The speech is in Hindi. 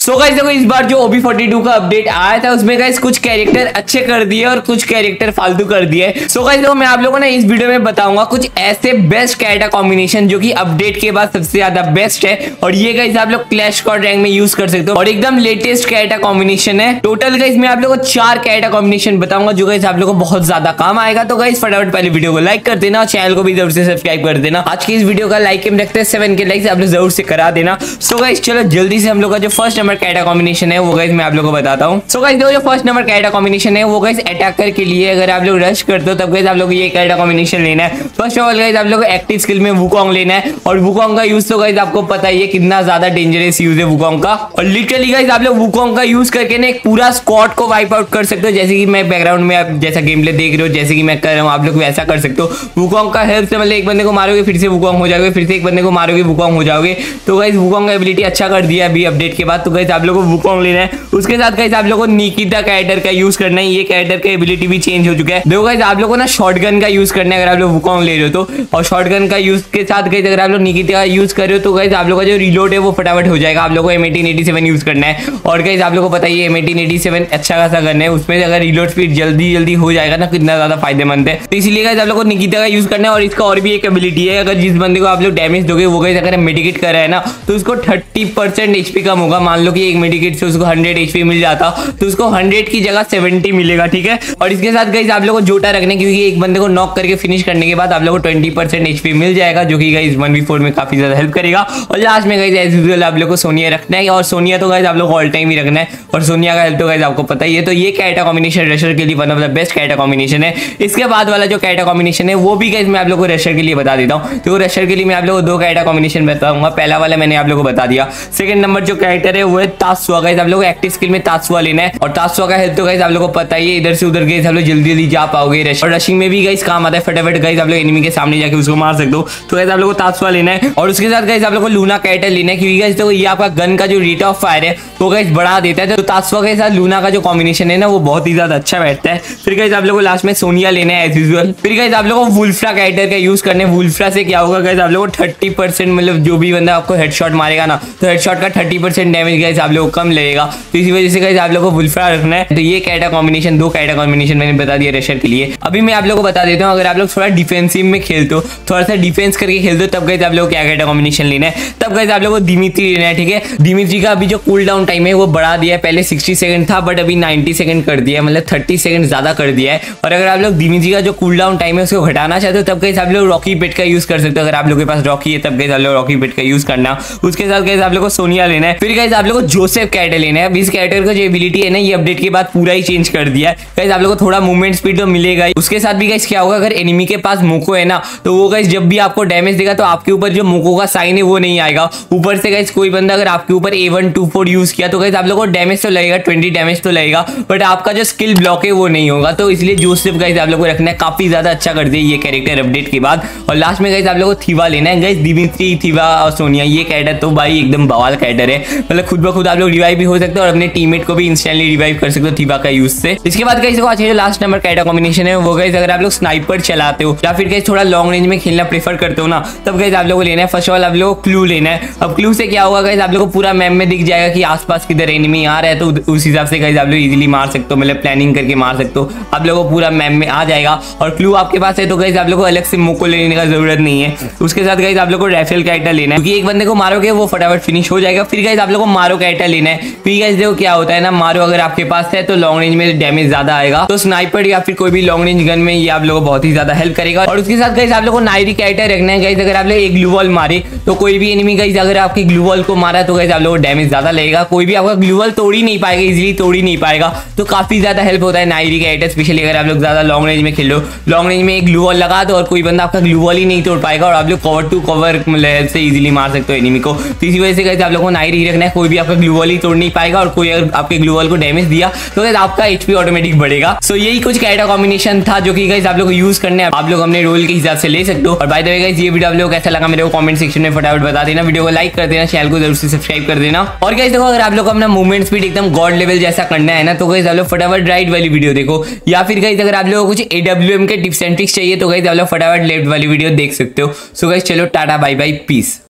सो गाइस देखो इस बार जो OB42 का अपडेट आया था उसमें गाइस कुछ कैरेक्टर अच्छे कर दिए और कुछ कैरेक्टर फालतू कर दिए। सो गाइस देखो मैं आप लोगों ने इस वीडियो में बताऊंगा कुछ ऐसे बेस्ट कैरेक्टर कॉम्बिनेशन जो कि अपडेट के बाद सबसे ज्यादा बेस्ट है और ये गाइस आप लोग क्लैश स्क्वाड रैंक में यूज कर सकते हो और एकदम लेटेस्ट कैरेक्टर कॉम्बिनेशन है। टोटल गाइस मैं आप लोगों को 4 कैरेक्टर कॉम्बिनेशन बताऊंगा जो गाइस आप लोगों को बहुत ज्यादा काम आएगा। तो गाइस फटाफट पहले वीडियो को लाइक कर देना और चैनल को भी जरूर से सब्सक्राइब कर देना। आज की इस वीडियो का लाइक हम रखते हैं 7 के लाइक्स आप लोग जरूर से करा देना। सो गाइस चलो जल्दी से हम लोग का जो फर्स्ट नंबर कैरेक्टर कॉम्बिनेशन है वो गाइस मैं आप लोगों को बताता हूं। सो गाइस जो फर्स्ट नंबर कैरेक्टर कॉम्बिनेशन है वो गाइस अटैकर के लिए अगर आप लोग रश करते हो तब गाइस आप लोग को ये कैरेक्टर कॉम्बिनेशन लेना है। फर्स्ट ऑफ ऑल गाइस आप लोग को एक्टिव स्किल में वुकोंग लेना है और वुकोंग का यूज तो गाइस आपको पता ही है कितना ज्यादा डेंजरस यूज है वुकोंग का। और लिटरली गाइस आप लोग वुकोंग का यूज करके ना एक पूरा स्क्वाड को वाइप आउट कर सकते हो। जैसे कि मैं बैकग्राउंड में आप जैसा गेम प्ले देख रहे हो जैसे कि मैं कर रहा हूं आप लोग वैसा कर सकते हो। वुकोंग का हेल्प से मतलब एक बंदे को मारोगे फिर से वुकोंग हो जाओगे, फिर से एक बंदे को मारोगे वुकोंग हो जाओगे। तो गाइस वुकोंग का एबिलिटी अच्छा कर दिया अभी अपडेट के बाद। तो गाइस आप लोग को वुकोंग लेना है। उसके साथ गाइस आप लोगों को निकिता कैरेक्टर का यूज करना है। ये कैरेक्टर का एबिलिटी भी चेंज हो चुका है। देखो गाइस आप लोगों को ना शॉटगन का यूज करना है अगर आप लोग वुकोंग ले रहे हो तो। और शॉटगन का यूज के साथ गाइस अगर आप लोग निकिता का यूज कर रहे हो तो गाइस आप लोग का जो रिलोड है वो फटाफट हो जाएगा। आप लोगों को M1887 यूज करना है और गाइस आप लोगों को पता ही है M1887 अच्छा खासा गन है। उसमें अगर रिलोड स्पीड जल्दी हो जाएगा ना कितना ज्यादा फायदेमंद है। तो इसीलिए गाइस आप लोग को निकिता का यूज करना है। और इसका और भी एक एबिलिटी है अगर जिस बंदे को आप लोग डैमेज दोगे वो गाइस अगर मेडिकेट कर रहा है ना तो उसको 30% HP कम होगा। मान लो कि एक मेडिकेट से उसको 100 HP मिल जाता तो उसको 100 की जगह 70 मिलेगा, ठीक है। और इसके साथ गाइस आप लोगों को जोटा रखने क्योंकि एक बंदे को नॉक करके फिनिश करने के बाद आप लोगों को 20% HP मिल जाएगा जो कि गाइस 1v4 में काफी ज्यादा हेल्प करेगा। और लास्ट में गाइस एज यूजुअल आप लोग को सोनिया रखना है और सोनिया तो गाइस आप लोग ऑल टाइम ही रखना है और सोनिया का हेल्प तो गाइस आपको पता ही है। तो ये कैरेक्टर कॉम्बिनेशन रशर के लिए one of the best character combination है। इसके बाद वाला जो कैरेक्टर कॉम्बिनेशन है वो भी गाइस मैं आप लोग को रशर के लिए बता देता हूँ। तो रशर के लिए मैं आप लोग को 2 कैरेक्टर कॉम्बिनेशन बताऊंगा। पहला वाला मैंने आप लोग को बता दिया। सेकंड नंबर जो कैरेक्टर है वो है तात्सुआ। गाइस आप लोग को एक्टिव स्किल में तात्सुआ लेना है और तात्सुआ का हेल्प तो गाइस आप लोग को पता ही है। इधर से उधर गाइस आप लोग जल्दी जा पाओगे और रशिंग में भी गाइस काम आता है। फटाफट गाइस आप लोग एनिमी के सामने जाके उसको मार सकते हो। तो गाइस आप लोग को तात्सुआ लेना है और उसके साथ गाइस आप लोग को लूना कैरेक्टर लेना है क्योंकि गाइस तो ये आपका गन का जो रेट ऑफ फायर है वो गाइस बढ़ा देता है। तो तात्सुआ के साथ लूना का जो कॉम्बिनेशन है ना वो बहुत ही ज्यादा अच्छा बैठता है। फिर गाइस आप लोग को लास्ट में सोनिया लेना है एज यूजुअल। फिर गाइस आप लोग को वुल्फ्रा कैरेक्टर का यूज करना है। वुल्फ्रा से क्या होगा गाइस आप लोग को 30% मतलब जो भी बंदा आपको हेडशॉट मारेगा ना तो हेडशॉट का 30% डैमेज गाइस आप लोग को कम लगेगा। तो इसी वजह से गाइस आप लोग को वुल्फ्रा रखना है। तो ये कैरेक्टर कॉम्बिनेशन 2 कैरेक्टर कॉम्बिनेशन मैंने बता दिया रशर के लिए। अभी मैं आप लोग को बता देता हूँ अगर आप लोग थोड़ा डिफेंसिव में खेलते हो थोड़ा सा डिफेंस करके खेलते हो तब गाइस आप लोग क्या कैरेक्टर कॉम्बिनेशन लेना है। तब गाइस आप लोग को दिमित्री लेना है, ठीक है। दिमित्री का अभी जो कूल डाउन टाइम है वो बढ़ा दिया है। पहले 60 सेकंड था बट अभी 90 सेकंड कर दिया है, मतलब 30 सेकंड ज्यादा कर दिया है। और अगर आप लोग दिमित्री का जो कूल डाउन टाइम है उसको घटाना चाहते हो तब गाइस आप लोग रॉकी पेट का यूज कर सकते हो। अगर आप लोग के पास रॉकी है तब गाइस आप लोग रॉकी पेट का यूज करना। उसके साथ गाइस आप लोग को सोनिया लेना है। फिर गाइस आप लोग को जोसेफ कैरेक्टर लेना है। अब इस कैरेक्टर का जो एबिलिटी है ना ये अपडेट के बाद पूरा ही चेंज कर दिया है। गाइस आप लोग को थोड़ा मूवमेंट स्पीड तो मिलेगा ही। उसके साथ भी गाइस क्या होगा अगर एनिमी के पास मोको है ना तो वो गाइस जब भी आपको डैमेज देगा तो आपके ऊपर जो मोको का साइन है वो नहीं आएगा। ऊपर से गाइस कोई बंदा अगर आपके ऊपर A124 यूज किया तो गाइस आप लोग को डैमेज तो लगेगा, 20 डैमेज तो लगेगा बट आपका जो स्किल ब्लॉक है वो नहीं होगा। तो इसलिए जोसेफ गाइस आप लोग को रखना है। काफी ज्यादा अच्छा कर दिया ये कैरेक्टर अपडेट के बाद। और लास्ट में गाइस आप लोग को थीवा लेना है। गाइस दिमित्री, थीवा और सोनिया ये कैरेक्टर तो भाई एकदम बवाल कैरेक्टर है। मतलब खुद ब खुद आप लोग रिवाइव भी हो सकते हो और अपने टीममेट को भी इंस्टेंटली रिवाइव कर सकते हो थीवा का यूज से। इसके बाद गाइस आज जो लास्ट नंबर कैरेक्टर कॉम्बिनेशन है वो गाइस अगर आप लोग स्नाइपर चलाते हो या फिर गाइस थोड़ा लॉन्ग रेंज में खेलना प्रेफर करते हो ना तब गाइस आप लोगों को लेना है। फर्स्ट ऑफ ऑल आप लोगों को क्लू लेना है। अब क्लू से क्या होगा गाइस आप लोगों को पूरा मैप में दिख जाएगा कि आसपास किधर एनिमी आ रहा है तो उस हिसाब से गाइस आप लोग इजीली मार सकते हो, मतलब प्लानिंग करके मार सकते हो। आप लोगों को पूरा मैप में आ जाएगा और क्लू आपके पास है तो गाइस आप लोगों को अलग से मोको लेने का जरूरत नहीं है। उसके साथ गाइस आप लोगों को राइफल कैरेक्टर लेना है क्योंकि एक बंदे को मारोगे वो फटाफट फिनिश हो जाएगा। फिर गाइस आप लोगों को मारो कैरेक्टर लेना है। फिर गाइस देखो क्या होता है ना मारो अगर आपके पास है तो लॉन्ग रेंज में डैमेज ज्यादा आएगा। तो स्नाइपर या फिर कोई भी लॉन्ग रेंज गन में ये आप लोगों को बहुत ही ज्यादा हेल्प करेगा। और उसके साथ गाइस आप लोगों को नायरी कैरेक्टर रखना है। गाइस अगर आप लोग एक ग्लू वॉल मारे तो कोई भी एनिमी गाइस अगर आपके ग्लू वॉल को मारा तो गाइस आप लोगों को डैमेज ज्यादा लगेगा। कोई भी आपका ग्लू वॉल तोड़ ही नहीं पाएगा, इजीली तोड़ ही नहीं पाएगा। तो काफी ज्यादा हेल्प होता है नायरी कैरेक्टर, स्पेशली अगर आप लोग ज्यादा लॉन्ग रेंज में खेलो। लॉन्ग रेंज में एक ग्लू वॉल लगा दो और कोई बंदा आपका ग्लू वॉल ही नहीं तोड़ पाएगा और आप लोग कवर टू कवर हेल्प से इजीली मार सकते हो एनिमी को। तो इसी वजह से गाइस आप लोगों को नायरी ही रखना है। कोई भी आपका ग्लू वॉल ही तोड़ नहीं पाएगा और कोई अगर आपके ग्लू वॉल को डैमेज दिया तो गाइस आपका HP ऑटोमेटिक बढ़ेगा। सो यही कुछ कैरेक्टर कॉम्बिनेशन था जो कि गाइस आप लोग को यूज करने आप लोग अपने रोल के हिसाब से ले सकते हो। और बाय द वे गाइस ये वीडियो आप लोगों को कैसा लगा मेरे को कमेंट सेक्शन में फटाफट बता देना। वीडियो को लाइक कर देना, चैनल को जरूर से सब्सक्राइब कर देना। और गाइस देखो अगर आप लोग को अपना मूवमेंट स्पीड एकदम गॉड लेवल जैसा करना है ना तो गाइस आप लोग फटाफट राइट वाली वीडियो देखो। या फिर गाइस अगर आप लोगों को कुछ AWM के टिप्स एंड ट्रिक्स चाहिए तो गाइस आप लोग फटाफट लेफ्ट वाली वीडियो देख सकते हो। सो गाइस चलो टाटा बाय बाय पीस।